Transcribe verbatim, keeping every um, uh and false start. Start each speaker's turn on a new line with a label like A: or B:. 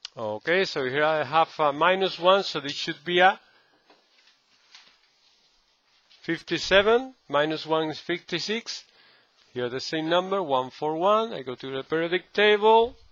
A: Okay, so here I have a minus one, so this should be a fifty-seven. Minus one is fifty-six. Here the same number, one forty-one. I go to the periodic table.